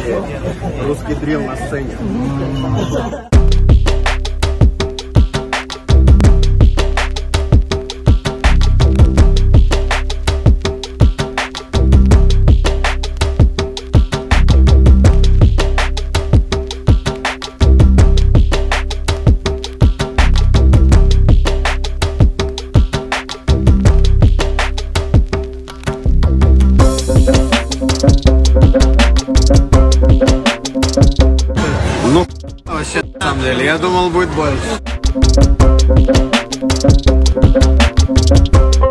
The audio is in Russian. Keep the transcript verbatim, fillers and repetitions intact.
Русский дрил на сцене. Ну, вообще, на самом деле, я думал, будет больше.